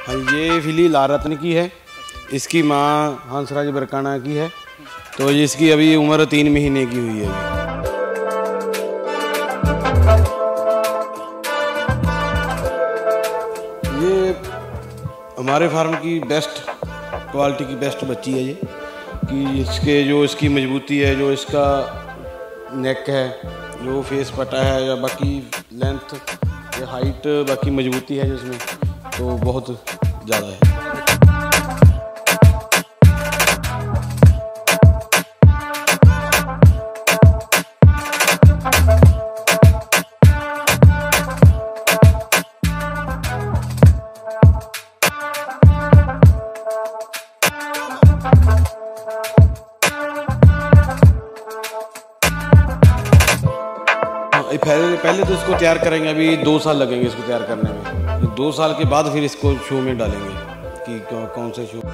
हाँ, ये फिली लाल रत्न की है। इसकी माँ हंसराज बरकाना की है। तो इसकी अभी उम्र 3 महीने की हुई है। ये हमारे फार्म की बेस्ट क्वालिटी की बेस्ट बच्ची है ये, कि इसकी मजबूती है, जो इसका नेक है, जो फेस पटा है, या बाकी लेंथ या हाइट, बाकी मजबूती है जिसमें, तो बहुत ज़्यादा है। पहले तो इसको तैयार करेंगे, अभी 2 साल लगेंगे इसको तैयार करने में। 2 साल के बाद फिर इसको शो में डालेंगे कि कौन से शो।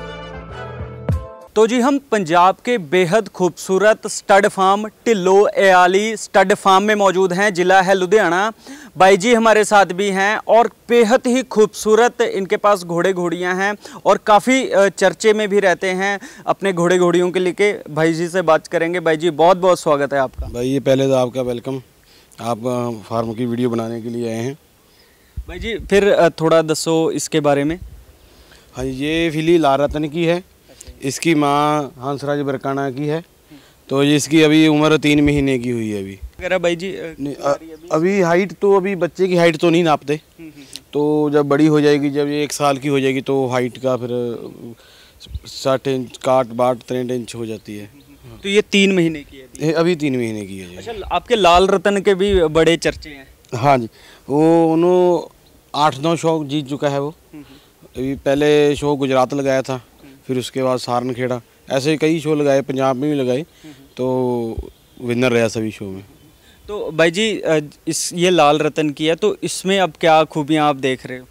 तो जी हम पंजाब के बेहद खूबसूरत स्टड फार्म ढिल्लो एआली स्टड फार्म में मौजूद हैं। ज़िला है लुधियाना। भाई जी हमारे साथ भी हैं और बेहद ही खूबसूरत इनके पास घोड़े घोड़ियां हैं और काफ़ी चर्चे में भी रहते हैं अपने घोड़े घोड़ियों के लेके। भाई जी से बात करेंगे। भाई जी बहुत बहुत स्वागत है आपका। भाई ये पहले तो आपका वेलकम, आप फार्म की वीडियो बनाने के लिए आए हैं। भाई जी फिर थोड़ा दसो इसके बारे में। हाँ, ये फिली लाल रत्न की है। इसकी माँ हंसराज बरकाना की है। तो इसकी अभी उम्र 3 महीने की हुई है अभी। अगर भाई जी अभी हाइट तो अभी बच्चे की हाइट तो नहीं नापते, तो जब बड़ी हो जाएगी, जब ये 1 साल की हो जाएगी, तो हाइट का फिर 60 इंच काट बाट 63 इंच हो जाती है। तो ये 3 महीने की है अभी 3 महीने की है। अच्छा, आपके लाल रतन के भी बड़े चर्चे हैं। हाँ जी, वो उन्होंने 8-9 शो जीत चुका है वो। अभी पहले शो गुजरात लगाया था, फिर उसके बाद सारन खेड़ा, ऐसे कई शो लगाए, पंजाब में भी लगाए, तो विनर रहा सभी शो में। तो भाई जी ये लाल रतन की है, तो इसमें अब क्या खूबियाँ आप देख रहे हो?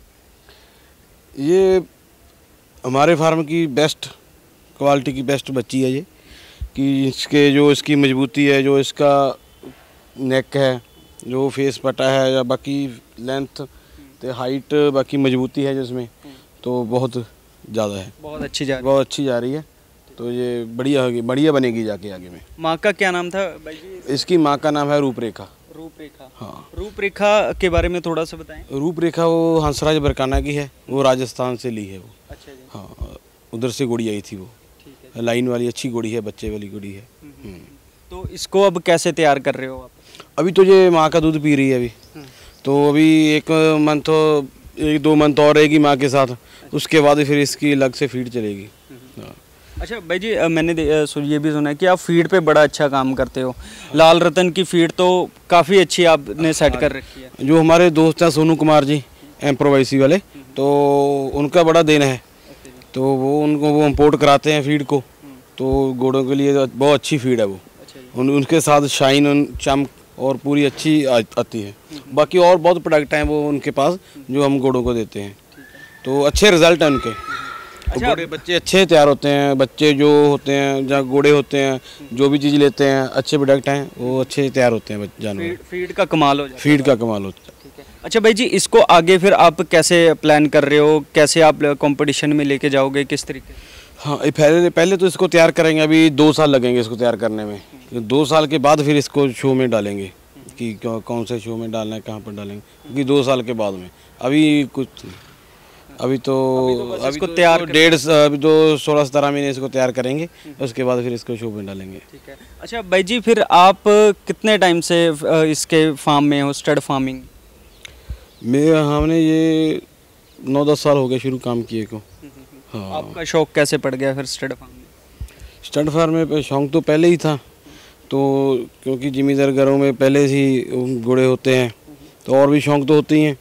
ये हमारे फार्म की बेस्ट क्वालिटी की बेस्ट बच्ची है ये, कि इसकी मजबूती है, जो इसका नेक है, जो फेस पटा है, या बाकी लेंथ तो हाइट, बाकी मजबूती है जिसमें, तो बहुत ज़्यादा है। बहुत अच्छी जा रही है। तो ये बढ़िया बनेगी जाके आगे में। माँ का क्या नाम था भाई जी? इसकी माँ का नाम है रूपरेखा। रूपरेखा, हाँ। रूपरेखा के बारे में थोड़ा सा बताएं। रूपरेखा वो हंसराज बरकाना की है, वो राजस्थान से ली है वो। अच्छा जी। हाँ, उधर से घोड़ी आई थी वो। ठीक है। लाइन वाली अच्छी घोड़ी है, बच्चे वाली घोड़ी है। तो इसको अब कैसे तैयार कर रहे हो आप? अभी तो ये माँ का दूध पी रही है अभी, तो अभी 1-2 मंथ और रहेगी माँ के साथ, उसके बाद फिर इसकी अलग से फीड चलेगी। अच्छा भाई जी मैंने ये भी सुना है कि आप फीड पे बड़ा अच्छा काम करते हो। लाल रतन की फीड तो काफ़ी अच्छी आपने सेट कर रखी है। जो हमारे दोस्त हैं सोनू कुमार जी एम्प्रोवाइसी वाले, तो उनका बड़ा देना है, तो वो इम्पोर्ट कराते हैं फीड को, तो घोड़ों के लिए बहुत अच्छी फीड है वो। उनके साथ शाइन चमक और पूरी अच्छी आती है। बाकी और बहुत प्रोडक्ट हैं वो उनके पास, जो हम घोड़ों को देते हैं, तो अच्छे रिजल्ट हैं उनके। अच्छा, घोड़े बच्चे अच्छे तैयार होते हैं, बच्चे जो होते हैं, जहाँ घोड़े होते हैं, जो भी चीज़ लेते हैं, अच्छे प्रोडक्ट हैं, वो अच्छे तैयार होते हैं जानवर। फीड का कमाल हो जाता है। फीड का कमाल होता है। ठीक है। अच्छा भाई जी इसको आगे फिर आप कैसे प्लान कर रहे हो, कैसे आप कंपटीशन में लेके जाओगे, किस तरीके? हाँ, पहले तो इसको तैयार करेंगे, अभी 2 साल लगेंगे इसको तैयार करने में। 2 साल के बाद फिर इसको शो में डालेंगे कि कौन से शो में डालना है, कहाँ पर डालेंगे, क्योंकि 2 साल के बाद में अभी कुछ अभी तो तैयार अभी तो 16-17 महीने इसको तैयार करेंगे, उसके बाद फिर इसको शो में डालेंगे। ठीक है। अच्छा भाई जी फिर आप कितने टाइम से इसके फार्म में हो, स्टड फार्मिंग में? हमने ये 9-10 साल हो गए शुरू काम किए को। हाँ। आपका शौक कैसे पड़ गया फिर स्टड फार्म में? स्टड फार्म में शौक तो पहले ही था, तो क्योंकि जिम्मेदार घरों में पहले ही घोड़े होते हैं, तो और भी शौक तो होते ही हैं।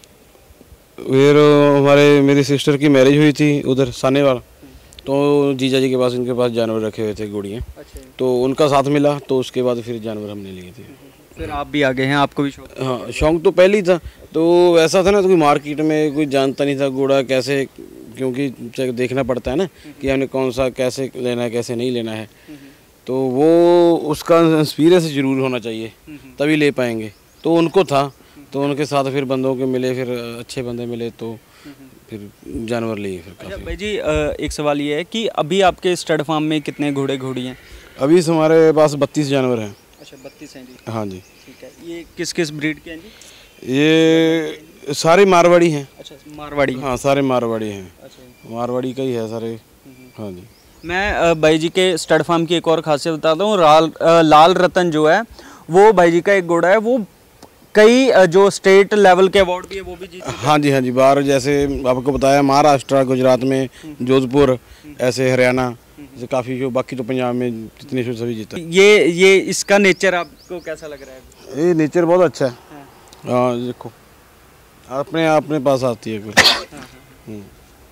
फिर मेरी सिस्टर की मैरिज हुई थी उधर सानेवाल, तो जीजा जी के पास इनके पास जानवर रखे हुए थे घोड़ियाँ। अच्छा। तो उनका साथ मिला, तो उसके बाद फिर जानवर हमने लिए थे। फिर आप भी आगे हैं, आपको भी शौक? हाँ, शौक तो पहले ही था, तो ऐसा था ना, तो कोई मार्केट में कोई जानता नहीं था घोड़ा कैसे, क्योंकि देखना पड़ता है ना कि हमने कौन सा कैसे लेना है, कैसे नहीं लेना है, तो वो उसका एक्सपीरियंस जरूर होना चाहिए, तभी ले पाएंगे। तो उनको था, तो उनके साथ फिर बंदों के मिले, फिर अच्छे बंदे मिले, तो फिर जानवर लिए फिर अच्छा काफ़ी। भाई जी, एक सवाल ये है कि अभी आपके स्टड फार्म में कितने घोड़े घोड़ी हैं? अभी इस हमारे पास 32 जानवर हैं। अच्छा 32 हैं जी। हाँ जी, ठीक है, ये किस किस ब्रीड के हैं जी? ये सारे मारवाड़ी हैं। अच्छा मारवाड़ी। हाँ सारे मारवाड़ी हैं, अच्छा मारवाड़ी का ही है सारे। हाँ जी। मैं भाई जी के स्टड फार्म की एक और खासियत बताता हूँ। लाल रतन जो है वो भाई जी का एक घोड़ा है, वो कई जो स्टेट लेवल के अवार्ड भी है वो भी जीत चुका है। हाँ जी, हाँ जी, बाहर जैसे आपको बताया महाराष्ट्र, गुजरात में, जोधपुर, ऐसे हरियाणा जैसे काफ़ी जो, बाकी तो पंजाब में जितने शो सभी जीता। ये इसका नेचर आपको कैसा लग रहा है? ये नेचर बहुत अच्छा है। हाँ देखो अपने पास आती है कोई।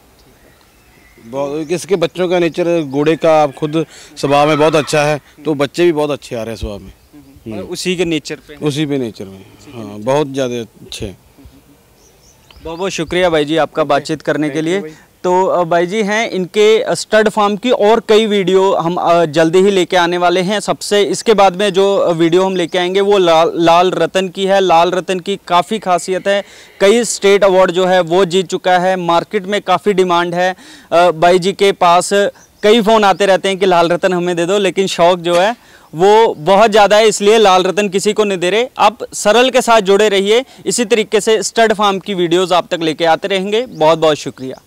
बहुत किसके बच्चों का नेचर घोड़े का आप खुद स्वभाव में बहुत अच्छा है, तो बच्चे भी बहुत अच्छे आ रहे हैं स्वभाव में। उसी के नेचर पे उसी पे नेचर में, हाँ बहुत ज़्यादा अच्छे हैं। बहुत बहुत शुक्रिया भाई जी आपका बातचीत करने के लिए। तो भाई जी हैं, इनके स्टड फार्म की और कई वीडियो हम जल्दी ही लेके आने वाले हैं। सबसे इसके बाद में जो वीडियो हम लेके आएंगे वो लाल रतन की है। लाल रतन की काफ़ी खासियत है, कई स्टेट अवार्ड जो है वो जीत चुका है, मार्केट में काफ़ी डिमांड है। भाई जी के पास कई फ़ोन आते रहते हैं कि लाल रतन हमें दे दो, लेकिन शौक़ जो है वो बहुत ज़्यादा है, इसलिए लाल रतन किसी को नहीं दे रहे। आप सरल के साथ जुड़े रहिए, इसी तरीके से स्टड फार्म की वीडियोज़ आप तक लेके आते रहेंगे। बहुत बहुत शुक्रिया।